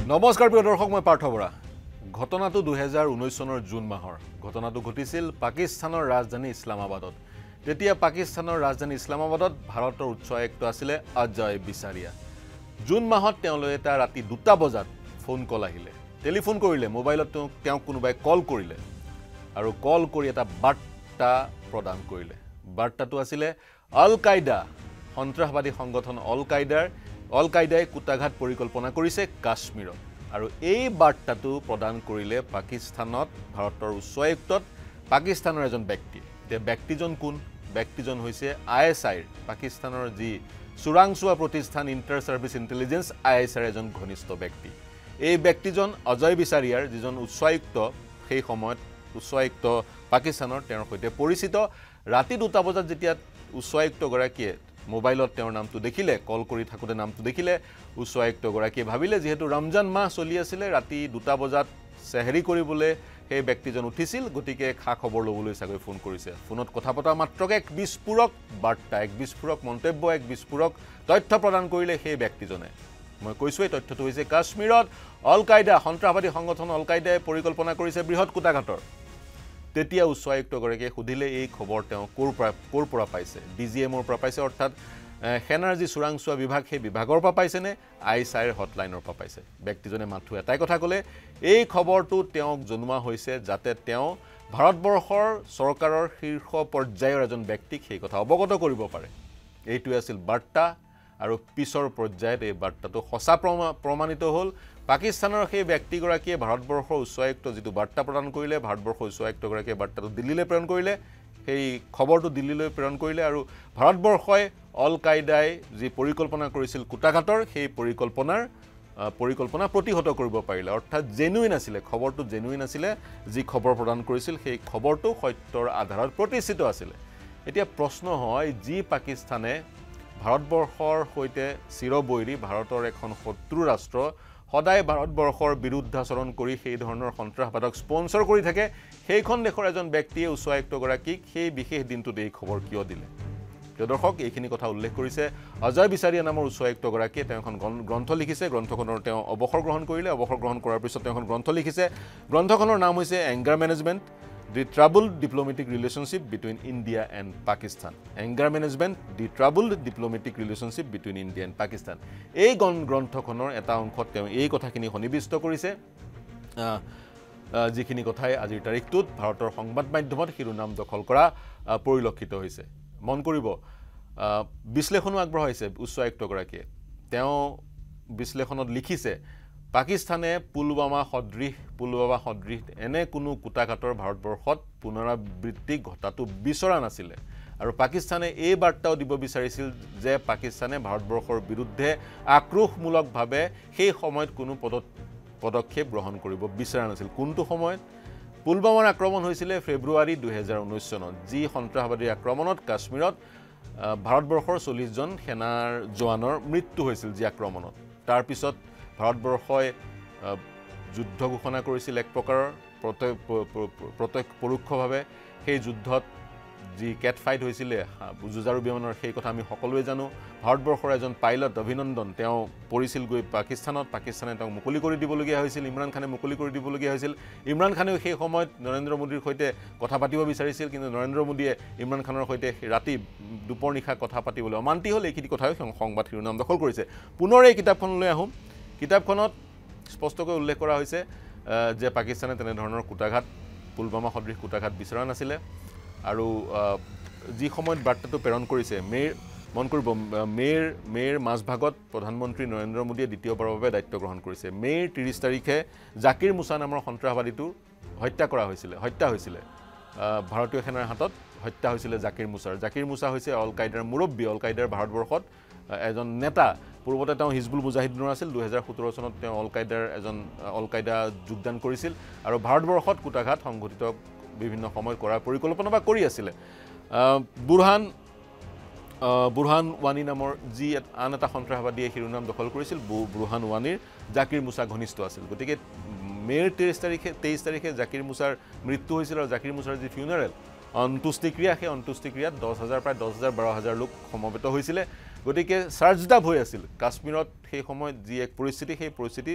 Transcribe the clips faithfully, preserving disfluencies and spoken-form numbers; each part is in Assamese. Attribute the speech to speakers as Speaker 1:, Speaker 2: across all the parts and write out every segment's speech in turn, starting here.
Speaker 1: নমস্কাৰ প্ৰিয় দৰ্শক মই পাৰ্থ বৰা ঘটনাটো দুই হাজাৰ ঊনৈশ চনৰ জুন মাহৰ ঘটনাটো ঘটিছিল পাকিস্তানৰ ৰাজধানী ইছলামাবাদত তেতিয়া পাকিস্তানৰ ৰাজধানী ইছলামাবাদত ভাৰতৰ উচ্চ আয়ুক্ত আছিল অজয় বিচাৰিয়া জুন মাহত তেওঁলৈ এটা ৰাতি দুটা বজাত ফোন কল আহিলে টেলিফোন কৰিলে মোবাইলত তেওঁ কোনোবাই কল কৰিলে আৰু কল কৰি এটা বাৰ্তা প্ৰদান কৰিলে বাৰ্তাটো আছিল আল কায়দা সন্ত্ৰাসবাদী সংগঠন আল কায়দাৰ আল কায়দাই কুটাঘাত পৰিকল্পনা কৰিছে কাশ্মীৰত আৰু এই বাৰ্তাটো প্ৰদান কৰিলে পাকিস্তানত ভাৰতৰ উচ্চ আয়ুক্তত পাকিস্তানৰ এজন ব্যক্তি তে ব্যক্তিজন কোন ব্যক্তিজন হৈছে আই এছ আইৰ পাকিস্তানৰ যি চোৰাংচোৱা প্ৰতিষ্ঠান inter service intelligence I S আইৰ এজন ঘনিষ্ঠ ব্যক্তি এই ব্যক্তিজন অজয় বিচাৰিয়াৰ যিজন উচ্চ আয়ুক্ত সেই সময়ত উচ্চ আয়ুক্ত পাকিস্তানৰ তেওঁৰ সৈতে পৰিচিত ৰাতি দুটা বজাত যেতিয়া উচ্চ আয়ুক্ত গৰাকীয়ে মোবাইলত তেওঁৰ নামটো দেখিলে কল কৰি থাকোতে নামটো দেখিলে উচ্চ আয়ুক্ত গৰাকীয়ে ভাবিলে যেহেতু ৰমজান মাহ চলি আছিল ৰাতি দুটা বজাত সেহৰি কৰিবলৈ সেই ব্যক্তিজন উঠিছিল গতিকে খা খবৰ লবলৈ সাগৈ ফোন কৰিছে ফোনত কথা পতা মাত্ৰকে এক বিস্ফোৰক বাৰ্তা এক বিস্ফোৰক মন্তব্য এক বিস্ফোৰক তথ্য প্ৰদান কৰিলে সেই ব্যক্তিজনে মই কৈছো এই তথ্যটো হৈছে কাশ্মীৰত আল কায়দা সন্ত্ৰাসবাদী সংগঠন আল কায়দাই পৰিকল্পনা কৰিছে বৃহৎ কুটাঘাতৰ তেতিয়া উচ্চ আয়ুক্ত গৰাকীয়ে সুধিলে এই খবৰ তেওঁ কোৰ পৰা কোৰ পৰা পাইছে ডিজিএমৰ পৰা পাইছে অৰ্থাৎ সেনাৰ যি চোৰাংচোৱা বিভাগ সেই বিভাগৰ পৰা পাইছে নে আই এছ আইৰ হটলাইনৰ পৰা পাইছে ব্যক্তিজনে মাথু এটাই কথা ক'লে এই খবৰটো তেওঁক জনোৱা হৈছে যাতে তেওঁ ভাৰতবৰ্ষৰ চৰকাৰৰ শীৰ্ষ পৰ্যায়ৰ এজন ব্যক্তিক সেই কথা অৱগত কৰিব পাৰে এইটো আছিল বাৰ্তা আৰু পিছৰ পৰ্যায়ত এই বাৰ্তাটো সঁচা প্ৰমাণিত হ'ল পাকিস্তানৰ সেই ব্যক্তিগৰাকীয়ে ভাৰতবৰ্ষৰ উচ্চ আয়ুক্ত যিটো বাৰ্তা প্ৰদান কৰিলে ভাৰতবৰ্ষৰ উচ্চ আয়ুক্তগৰাকীয়ে বাৰ্তাটো দিল্লীলৈ প্ৰেৰণ কৰিলে সেই খবৰটো দিল্লীলৈ প্ৰেৰণ কৰিলে আৰু ভাৰতবৰ্ষই আল কায়দাই যি পৰিকল্পনা কৰিছিল কুটাঘাতৰ সেই পৰিকল্পনাৰ পৰিকল্পনা প্ৰতিহত কৰিব পাৰিলে অৰ্থাৎ জেনুইন আছিল খবৰটো জেনুইন আছিল যি খবৰ প্ৰদান কৰিছিল সেই খবৰটো সত্যৰ আধাৰত প্ৰতিষ্ঠিত আছিল এতিয়া প্ৰশ্ন হয় যি পাকিস্তানে ভাৰতবৰ্ষৰ সৈতে চিৰবৈৰী ভাৰতৰ এখন শত্ৰু ৰাষ্ট্ৰ সদায় ভাৰতবৰ্ষৰ বিৰুদ্ধাচৰণ কৰি সেই ধৰণৰ সন্ত্ৰাসবাদক স্পন্সৰ কৰি থাকে সেইখন দেশৰ এজন ব্যক্তিয়ে উচ্চ আয়ুক্ত গৰাকীক সেই বিশেষ দিনটোতে এই খবৰ কিয় দিলে প্ৰিয় দৰ্শক এইখিনি কথা উল্লেখ কৰিছে অজয় বিচাৰিয়া নামৰ উচ্চ আয়ুক্ত গৰাকীয়ে তেওঁ এখন গ্ৰন্থ লিখিছে গ্ৰন্থখনৰ তেওঁ অৱসৰ গ্ৰহণ কৰিলে অৱসৰ গ্ৰহণ কৰাৰ পিছত তেওঁ এখন গ্ৰন্থ লিখিছে গ্ৰন্থখনৰ নাম হৈছে anger management The troubled diplomatic relationship between India and Pakistan. Anger management, the troubled diplomatic relationship between India and Pakistan. এই গ্ৰন্থখনৰ এটা অংশত তেওঁ এই কথাখিনি সন্নিবিষ্ট কৰিছে যিখিনি কথাই আজিৰ তাৰিখটোত ভাৰতৰ সংবাদ মাধ্যমত শিৰোনাম দখল কৰা পৰিলক্ষিত হৈছে মন কৰিব বিশ্লেষণো আগবঢ়াইছে উচ্চ আয়ুক্তগৰাকীয়ে তেওঁ বিশ্লেষণত লিখিছে পাকিস্তানে পুলৱামা সদৃশ পুলৱামা সদৃশ এনে কোনো কুটাঘাতৰ ভাৰতবৰ্ষত পুনৰাবৃত্তি ঘটাটো বিচৰা নাছিল আৰু পাকিস্তানে এই বাৰ্তাও দিব বিচাৰিছিল যে পাকিস্তানে ভাৰতবৰ্ষৰ বিৰুদ্ধে আক্ৰোশমূলকভাৱে সেই সময়ত কোনো পদক্ষেপ গ্ৰহণ কৰিব বিচৰা নাছিল কোনটো সময়ত পুলৱামাৰ আক্ৰমণ হৈছিল ফেব্ৰুৱাৰী দুই হাজাৰ ঊনৈশ চনত যি সন্ত্ৰাসবাদী আক্ৰমণত কাশ্মীৰত ভাৰতবৰ্ষৰ চল্লিশ জন সেনাৰ জোৱানৰ মৃত্যু হৈছিল যি আক্ৰমণত তাৰ পিছত ভাৰতবৰ্ষই যুদ্ধ ঘোষণা কৰিছিল এক প্ৰকাৰৰ প্ৰত্যক্ষ পৰোক্ষভাৱে সেই যুদ্ধত যি কেট ফাইট হৈছিল যুঁজাৰু বিমানৰ সেই কথা আমি সকলোৱে জানো ভাৰতবৰ্ষৰ এজন পাইলট অভিনন্দন তেওঁ পৰিছিল গৈ পাকিস্তানত পাকিস্তানে তেওঁক মুকলি কৰি দিবলগীয়া হৈছিল ইমৰান খানে মুকলি কৰি দিবলগীয়া হৈছিল ইমৰান খানেও সেই সময়ত নৰেন্দ্ৰ মোদীৰ সৈতে কথা পাতিব বিচাৰিছিল কিন্তু নৰেন্দ্ৰ মোদীয়ে ইমৰান খানৰ সৈতে ৰাতি দুপৰ নিশা কথা পাতিবলৈ অমান্তি হ'ল এইখিনি কথাও সংবাদ শিৰোনাম দখল কৰিছে পুনৰ এই কিতাপখনলৈ আহোঁ কিতাপখনত স্পষ্টকৈ উল্লেখ কৰা হৈছে যে পাকিস্তানে তেনে ধৰণৰ কুটাঘাত পুলৱামা সদৃশ কুটাঘাত বিচৰা নাছিল আৰু যি সময়ত বাৰ্তাটো প্ৰেৰণ কৰিছে মেৰ মন কৰিব মেৰ মেৰ মাজভাগত প্ৰধানমন্ত্ৰী নৰেন্দ্ৰ মোদীয়ে দ্বিতীয়বাৰৰ বাবে দায়িত্ব গ্ৰহণ কৰিছে মেৰ ত্ৰিশ তাৰিখে জাকিৰ মুছা নামৰ সন্ত্ৰাসবাদীটো হত্যা কৰা হৈছিল হত্যা হৈছিল ভাৰতীয় সেনাৰ হাতত হত্যা হৈছিল জাকিৰ মুছাৰ জাকিৰ মুছা হৈছে আল কায়দাৰ মুৰব্বী আল কায়দাৰ ভাৰতবৰ্ষত এজন নেতা পূৰ্বতে তেওঁ হিজবুল মুজাহিদিনৰ আছিল দুই হাজাৰ সোতৰ চনত তেওঁ আল কায়দাৰ এজন আল কায়দা যোগদান কৰিছিল আৰু ভাৰতবৰ্ষত কুটাঘাত সংঘটিত বিভিন্ন সময়ত কৰাৰ পৰিকল্পনা বা কৰি আছিল বুৰহান বুৰহান ৱানি নামৰ যি আন এটা সন্ত্ৰাসবাদীয়ে শিৰোনাম দখল কৰিছিল বুৰহান ৱানিৰ জাকিৰ মুছা ঘনিষ্ঠ আছিল গতিকে মেৰ তেইছ তাৰিখে তেইছ তাৰিখে জাকিৰ মুছাৰ মৃত্যু হৈছিল আৰু জাকিৰ মুছাৰ যি ফিউনাৰেল অন্ত্যেষ্টিক্ৰিয়া সেই অন্ত্যেষ্টিক্ৰিয়াত দহ হাজাৰ প্ৰায় দহ হাজাৰ বাৰ হাজাৰ লোক সমবেত হৈছিল গতিকে চাৰ্জড আপ হৈ আছিল কাশ্মীৰত সেই সময়ত যি এক পৰিস্থিতি সেই পৰিস্থিতি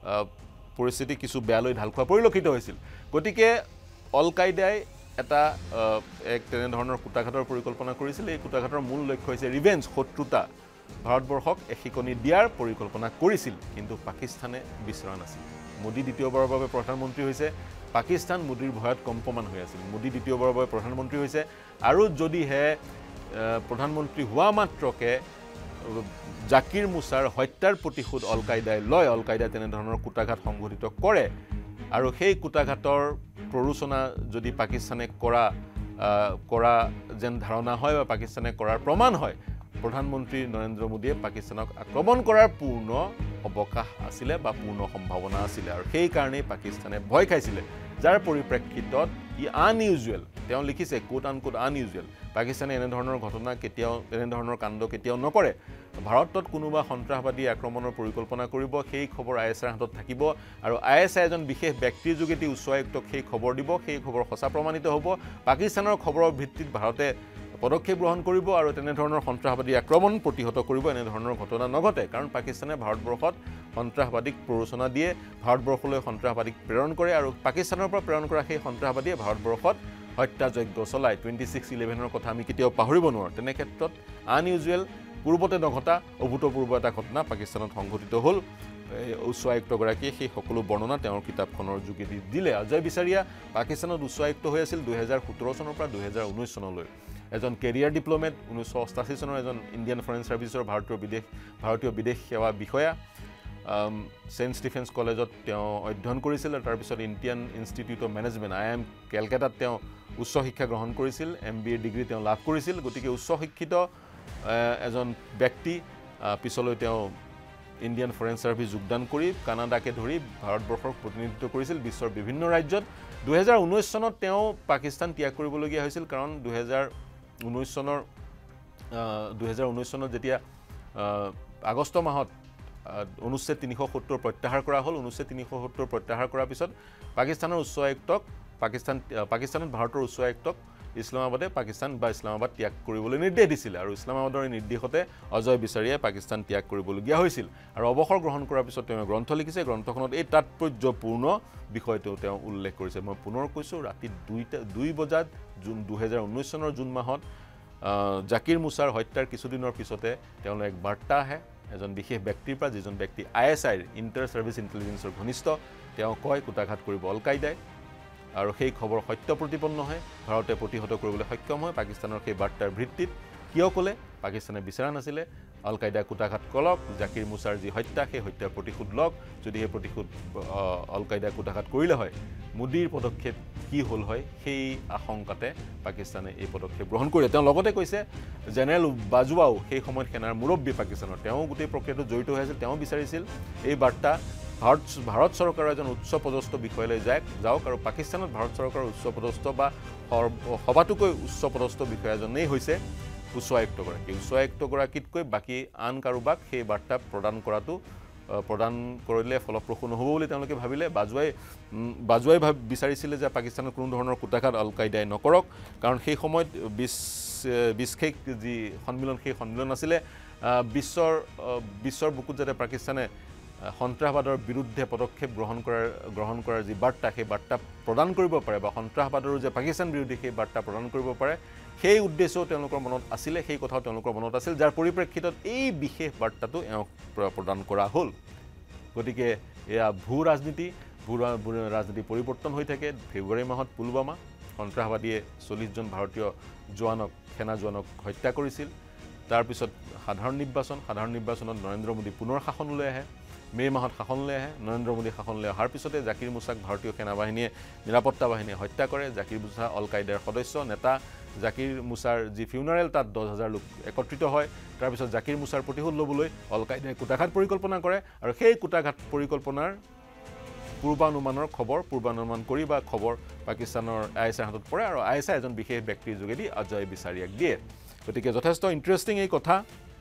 Speaker 1: পৰিস্থিতি কিছু বেয়ালৈ ঢাল খোৱা পৰিলক্ষিত হৈছিল গতিকে অল কায়দাই এটা এক তেনে ধৰণৰ কুটাঘাটৰ পৰিকল্পনা কৰিছিল এই কুটাঘাটৰ মূল লক্ষ্য হৈছে ৰিভেঞ্জ শত্ৰুতা ভাৰতবৰ্ষক এশিকনি দিয়াৰ পৰিকল্পনা কৰিছিল কিন্তু পাকিস্তানে বিচৰা নাছিল মোদী দ্বিতীয়বাৰৰ বাবে প্ৰধানমন্ত্ৰী হৈছে পাকিস্তান মোদীৰ ভয়ত কম্পমান হৈ আছিল মোদী দ্বিতীয়বাৰৰ বাবে প্ৰধানমন্ত্ৰী হৈছে আৰু যদিহে প্ৰধানমন্ত্ৰী হোৱা মাত্ৰকে জাকিৰ মুছাৰ হত্যাৰ প্ৰতিশোধ অল কায়দাই লয় অল কায়দাই তেনে ধৰণৰ কুটাঘাট সংঘটিত কৰে আৰু সেই কুটাঘাটৰ প্ৰৰোচনা যদি পাকিস্তানে কৰা কৰা যেন ধাৰণা হয় বা পাকিস্তানে কৰাৰ প্ৰমাণ হয় প্ৰধানমন্ত্ৰী নৰেন্দ্ৰ মোদীয়ে পাকিস্তানক আক্ৰমণ কৰাৰ পূৰ্ণ অৱকাশ আছিলে বা পূৰ্ণ সম্ভাৱনা আছিলে আৰু সেই কাৰণেই পাকিস্তানে ভয় খাইছিলে যাৰ পৰিপ্ৰেক্ষিতত ই আনইউজুৱেল তেওঁ লিখিছে কোট আন কোট আনইউজুৱেল পাকিস্তানে এনে ধৰণৰ ঘটনা কেতিয়াও এনে ধৰণৰ কাণ্ড কেতিয়াও নকৰে ভাৰতত কোনোবা সন্ত্ৰাসবাদী আক্ৰমণৰ পৰিকল্পনা কৰিব সেই খবৰ আই এছ আইৰ হাতত থাকিব আৰু আই এছ আই এজন বিশেষ ব্যক্তিৰ যোগেদি উচ্চ আয়ুক্তক সেই খবৰ দিব সেই খবৰ সঁচা প্ৰমাণিত হ'ব পাকিস্তানৰ খবৰৰ ভিত্তিত ভাৰতে পদক্ষেপ গ্ৰহণ কৰিব আৰু তেনে ধৰণৰ সন্ত্ৰাসবাদী আক্ৰমণ প্ৰতিহত কৰিব এনে ধৰণৰ ঘটনা নঘটে কাৰণ পাকিস্তানে ভাৰতবৰ্ষত সন্ত্ৰাসবাদীক প্ৰৰোচনা দিয়ে ভাৰতবৰ্ষলৈ সন্ত্ৰাসবাদীক প্ৰেৰণ কৰে আৰু পাকিস্তানৰ পৰা প্ৰেৰণ কৰা সেই সন্ত্ৰাসবাদীয়ে ভাৰতবৰ্ষত হত্যাযজ্ঞ চলায় টুৱেণ্টি ছিক্স ইলেভেনৰ কথা আমি কেতিয়াও পাহৰিব নোৱাৰোঁ তেনে ক্ষেত্ৰত আনইউজুৱেল পূৰ্বতে নঘটা অভূতপূৰ্ব এটা ঘটনা পাকিস্তানত সংঘটিত হ'ল উচ্চ আয়ুক্তগৰাকীয়ে সেই সকলো বৰ্ণনা তেওঁৰ কিতাপখনৰ যোগেদি দিলে অজয় বিচাৰিয়া পাকিস্তানত উচ্চ আয়ুক্ত হৈ আছিল দুহেজাৰ সোতৰ চনৰ পৰা দুহেজাৰ ঊনৈছ চনলৈ এজন কেৰিয়াৰ ডিপ্ল'মেট ঊনৈছশ অষ্টাশী চনৰ এজন ইণ্ডিয়ান ফৰেন ছাৰ্ভিচৰ ভাৰতীয় বিদেশ ভাৰতীয় বিদেশ সেৱা বিষয়া চেণ্ট ষ্টিফেন্স কলেজত তেওঁ অধ্যয়ন কৰিছিল আৰু তাৰপিছত Indian Institute of Management I M কেলকাতাত তেওঁ উচ্চ শিক্ষা গ্ৰহণ কৰিছিল এম বি এ ডিগ্ৰী তেওঁ লাভ কৰিছিল গতিকে উচ্চ শিক্ষিত এজন ব্যক্তি পিছলৈ তেওঁ ইণ্ডিয়ান ফৰেন ছাৰ্ভিচ যোগদান কৰি কানাডাকে ধৰি ভাৰতবৰ্ষক প্ৰতিনিধিত্ব কৰিছিল বিশ্বৰ বিভিন্ন ৰাজ্যত দুহেজাৰ ঊনৈছ চনত তেওঁ পাকিস্তান ত্যাগ কৰিবলগীয়া হৈছিল কাৰণ দুহেজাৰ ঊনৈছ চনৰ দুহেজাৰ ঊনৈছ চনত যেতিয়া আগষ্ট মাহত অনুচ্ছেদ তিনিশ সত্তৰ প্ৰত্যাহাৰ কৰা হ'ল অনুচ্ছেদ তিনিশ সত্তৰ প্ৰত্যাহাৰ কৰাৰ পিছত পাকিস্তানৰ উচ্চ আয়ুক্তক পাকিস্তান পাকিস্তানত ভাৰতৰ উচ্চ আয়ুক্তক ইছলামাবাদে পাকিস্তান বা ইছলামাবাদ ত্যাগ কৰিবলৈ নিৰ্দেশ দিছিল আৰু ইছলামাবাদৰ নিৰ্দেশতে অজয় বিচাৰিয়াই পাকিস্তান ত্যাগ কৰিবলগীয়া হৈছিল আৰু অৱসৰ গ্ৰহণ কৰাৰ পিছত তেওঁ গ্ৰন্থ লিখিছে গ্ৰন্থখনত এই তাৎপৰ্যপূৰ্ণ বিষয়টো তেওঁ উল্লেখ কৰিছে মই পুনৰ কৈছোঁ ৰাতি দুইটা দুই বজাত জুন দুহেজাৰ ঊনৈছ চনৰ জুন মাহত জাকিৰ মুছাৰ হত্যাৰ কিছুদিনৰ পিছতে তেওঁলৈ এক বাৰ্তা আহে এজন বিশেষ ব্যক্তিৰ পৰা যিজন ব্যক্তি আই এছ আইৰ ইণ্টাৰ ছাৰ্ভিচ ইণ্টেলিজেন্সৰ ঘনিষ্ঠ তেওঁ কয় কুটাঘাট কৰিব অল কায়দাই আৰু সেই খবৰ সত্য প্ৰতিপন্ন হয় ভাৰতে প্ৰতিহত কৰিবলৈ সক্ষম হয় পাকিস্তানৰ সেই বাৰ্তাৰ ভিত্তিত কিয় ক'লে পাকিস্তানে বিচৰা নাছিলে অল কায়দাই কুটাঘাট কৰক জাকিৰ মুছাৰ যি হত্যা সেই হত্যাৰ প্ৰতিশোধ লওক যদি সেই প্ৰতিশোধ অল কায়দাই কুটাঘাট কৰিলে হয় মোদীৰ পদক্ষেপ কি হ'ল হয় সেই আশংকাতে পাকিস্তানে এই পদক্ষেপ গ্ৰহণ কৰিলে তেওঁ লগতে কৈছে জেনেৰেল বাজৱাও সেই সময়ত সেনাৰ মুৰব্বী পাকিস্তানৰ তেওঁ গোটেই প্ৰক্ৰিয়াটোত জড়িত হৈ আছিল তেওঁ বিচাৰিছিল এই বাৰ্তা ভাৰত ভাৰত চৰকাৰৰ এজন উচ্চ পদস্থ বিষয়লৈ যাওক যাওক আৰু পাকিস্তানত ভাৰত চৰকাৰৰ উচ্চ পদস্থ বা সবাতোকৈ উচ্চ পদস্থ বিষয়া এজনেই হৈছে উচ্চ আয়ুক্তগৰাকী উচ্চ আয়ুক্তগৰাকীতকৈ বাকী আন কাৰোবাক সেই বাৰ্তা প্ৰদান কৰাটো প্ৰদান কৰিলে ফলপ্ৰসূ নহ'ব বুলি তেওঁলোকে ভাবিলে বাজৱাই বাজৱাই ভাব বিচাৰিছিলে যে পাকিস্তানৰ কোনো ধৰণৰ কুটাঘাট অল কায়দাই নকৰক কাৰণ সেই সময়ত বিশ বিশেষ যি সন্মিলন সেই সন্মিলন আছিলে বিশ্বৰ বিশ্বৰ বুকুত যাতে পাকিস্তানে সন্ত্ৰাসবাদৰ বিৰুদ্ধে পদক্ষেপ গ্ৰহণ কৰাৰ গ্ৰহণ কৰাৰ যি বাৰ্তা সেই বাৰ্তা প্ৰদান কৰিব পাৰে বা সন্ত্ৰাসবাদৰো যে পাকিস্তান বিৰোধী সেই বাৰ্তা প্ৰদান কৰিব পাৰে সেই উদ্দেশ্যও তেওঁলোকৰ মনত আছিলে সেই কথাও তেওঁলোকৰ মনত আছিল যাৰ পৰিপ্ৰেক্ষিতত এই বিশেষ বাৰ্তাটো এওঁক প্ৰদান কৰা হ'ল গতিকে এয়া ভূ ৰাজনীতি ভূ ৰাজনীতি পৰিৱৰ্তন হৈ থাকে ফেব্ৰুৱাৰী মাহত পুলৱামা সন্ত্ৰাসবাদীয়ে চল্লিছজন ভাৰতীয় জোৱানক সেনা জোৱানক হত্যা কৰিছিল তাৰপিছত সাধাৰণ নিৰ্বাচন সাধাৰণ নিৰ্বাচনত নৰেন্দ্ৰ মোদী পুনৰ শাসনলৈ আহে মে মাহত শাসনলৈ আহে নৰেন্দ্ৰ মোদী শাসনলৈ অহাৰ পিছতে জাকিৰ মুছাক ভাৰতীয় সেনাবাহিনীয়ে নিৰাপত্তা বাহিনীয়ে হত্যা কৰে জাকিৰ মুছা অল কায়দাৰ সদস্য নেতা জাকিৰ মুছাৰ যি ফিউনাৰেল তাত দহ হাজাৰ লোক একত্ৰিত হয় তাৰপিছত জাকিৰ মুছাৰ প্ৰতিশোধ ল'বলৈ অল কায়দাই কুটাঘাট পৰিকল্পনা কৰে আৰু সেই কুটাঘাট পৰিকল্পনাৰ পূৰ্বানুমানৰ খবৰ পূৰ্বানুমান কৰি বা খবৰ পাকিস্তানৰ আই এছ আইৰ হাতত পৰে আৰু আই এছ আই এজন বিশেষ ব্যক্তিৰ যোগেদি অজয় বিচাৰিয়াক দিয়ে গতিকে যথেষ্ট ইণ্টাৰেষ্টিং এই কথা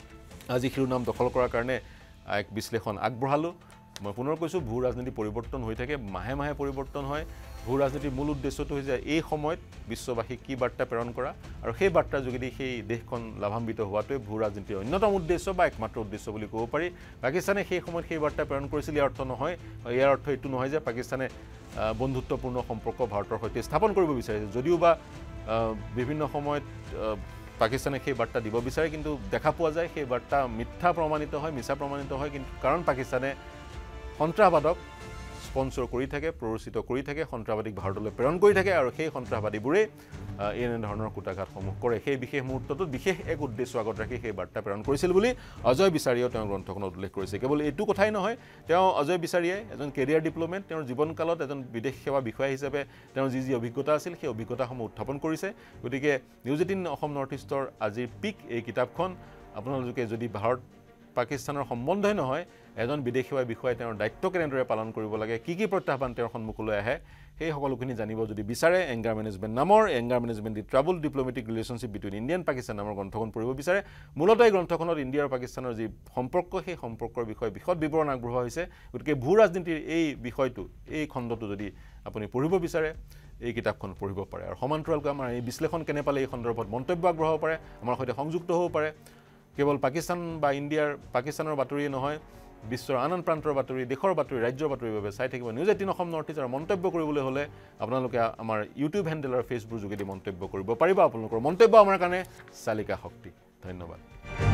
Speaker 1: আজি শিৰোনাম দখল কৰাৰ কাৰণে এক বিশ্লেষণ আগবঢ়ালোঁ মই পুনৰ কৈছোঁ ভূ ৰাজনীতি পৰিৱৰ্তন হৈ থাকে মাহে মাহে পৰিৱৰ্তন হয় ভূ ৰাজনীতিৰ মূল উদ্দেশ্যটো হৈছে এই সময়ত বিশ্ববাসীক কি বাৰ্তা প্ৰেৰণ কৰা আৰু সেই বাৰ্তাৰ যোগেদি সেই দেশখন লাভান্বিত হোৱাটোৱে ভূ ৰাজনীতিৰ অন্যতম উদ্দেশ্য বা একমাত্ৰ উদ্দেশ্য বুলি ক'ব পাৰি পাকিস্তানে সেই সময়ত সেই বাৰ্তা প্ৰেৰণ কৰিছিল ইয়াৰ অৰ্থ নহয় ইয়াৰ অৰ্থ এইটো নহয় যে পাকিস্তানে বন্ধুত্বপূৰ্ণ সম্পৰ্ক ভাৰতৰ সৈতে স্থাপন কৰিব বিচাৰিছে যদিও বা বিভিন্ন সময়ত পাকিস্তানে সেই বাৰ্তা দিব বিচাৰে কিন্তু দেখা পোৱা যায় সেই বাৰ্তা মিথ্যা প্ৰমাণিত হয় মিছা প্ৰমাণিত হয় কিন্তু কাৰণ পাকিস্তানে সন্ত্ৰাসবাদক স্পন্সৰ কৰি থাকে প্ৰৰোচিত কৰি থাকে সন্ত্ৰাসবাদীক ভাৰতলৈ প্ৰেৰণ কৰি থাকে আৰু সেই সন্ত্ৰাসবাদীবোৰে এনে ধৰণৰ কুটাঘাতসমূহ কৰে সেই বিশেষ মুহূৰ্তটোত বিশেষ এক উদ্দেশ্য আগত ৰাখি সেই বাৰ্তা প্ৰেৰণ কৰিছিল বুলি অজয় বিচাৰীয়েও তেওঁ গ্ৰন্থখনত উল্লেখ কৰিছে কেৱল এইটো কথাই নহয় তেওঁ অজয় বিচাৰীয়ে এজন কেৰিয়াৰ ডিপ্ল'মেট তেওঁৰ জীৱনকালত এজন বিদেশ সেৱা বিষয়া হিচাপে তেওঁৰ যি যি অভিজ্ঞতা আছিল সেই অভিজ্ঞতাসমূহ উত্থাপন কৰিছে গতিকে নিউজ এইটিন অসম নৰ্থ ইষ্টৰ আজিৰ পিক এই কিতাপখন আপোনালোকে যদি ভাৰত পাকিস্তানৰ সম্বন্ধই নহয় এজন বিদেশ সেৱা বিষয়াই তেওঁৰ দায়িত্ব কেনেদৰে পালন কৰিব লাগে কি কি প্ৰত্যাহ্বান তেওঁৰ সন্মুখলৈ আহে সেই সকলোখিনি জানিব যদি বিচাৰে এংগাৰ মেনেজমেণ্ট নামৰ anger management the trouble diplomatic relationship between India and Pakistan নামৰ গ্ৰন্থখন পঢ়িব বিচাৰে মূলতঃ এই গ্ৰন্থখনত ইণ্ডিয়া আৰু পাকিস্তানৰ যি সম্পৰ্ক সেই সম্পৰ্কৰ বিষয়ে বিশদ বিৱৰণ আগবঢ়োৱা হৈছে গতিকে ভূ ৰাজনীতিৰ এই বিষয়টো এই খণ্ডটো যদি আপুনি পঢ়িব বিচাৰে এই কিতাপখন পঢ়িব পাৰে আৰু সমান্তৰালকৈ আমাৰ এই বিশ্লেষণ কেনে পালে এই সন্দৰ্ভত মন্তব্য আগবঢ়াব পাৰে আমাৰ সৈতে সংযুক্ত হ'ব পাৰে কেৱল পাকিস্তান বা ইণ্ডিয়াৰ পাকিস্তানৰ বাতৰিয়ে নহয় বিশ্বৰ আন আন প্ৰান্তৰ বাতৰি দেশৰ বাতৰি ৰাজ্যৰ বাতৰিৰ বাবে চাই থাকিব News Eighteen Assam North East আৰু মন্তব্য কৰিবলৈ হ'লে আপোনালোকে আমাৰ ইউটিউব হেণ্ডেল আৰু ফেচবুক যোগেদি মন্তব্য কৰিব পাৰিব আপোনালোকৰ মন্তব্য আমাৰ কাৰণে চালিকা শক্তি ধন্যবাদ